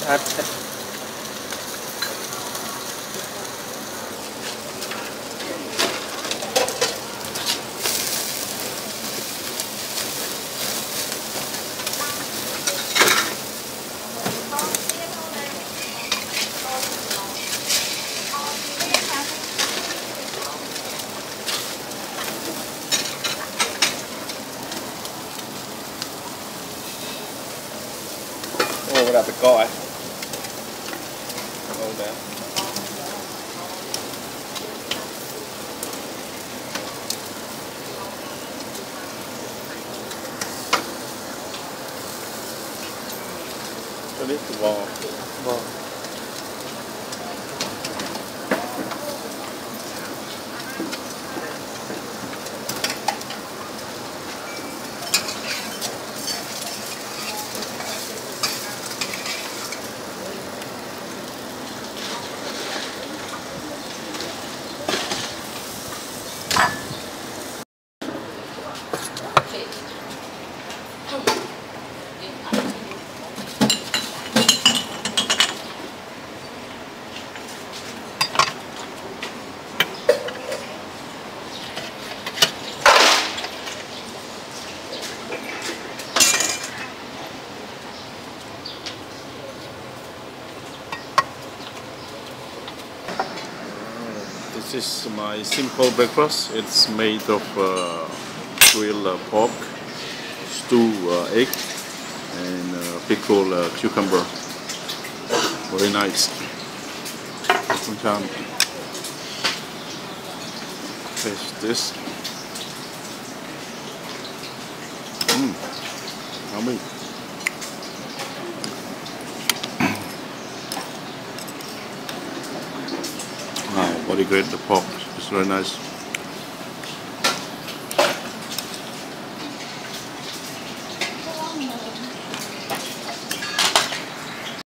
Ồ, đặt được coi. Ồ, nè. Cho biết từ bò. Bò. This is my simple breakfast. It's made of grilled pork, stewed egg, and pickled cucumber. Very nice. Sometimes taste this. Yummy. Wow, very great. The pork is very nice.